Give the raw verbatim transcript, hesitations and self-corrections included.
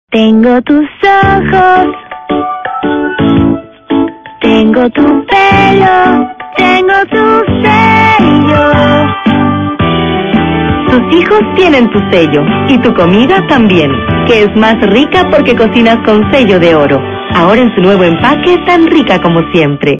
Tengo tus ojos, tengo tu pelo, tengo tu sello. Tus hijos tienen tu sello y tu comida también, que es más rica porque cocinas con sello de oro. Ahora en su nuevo empaque, tan rica como siempre.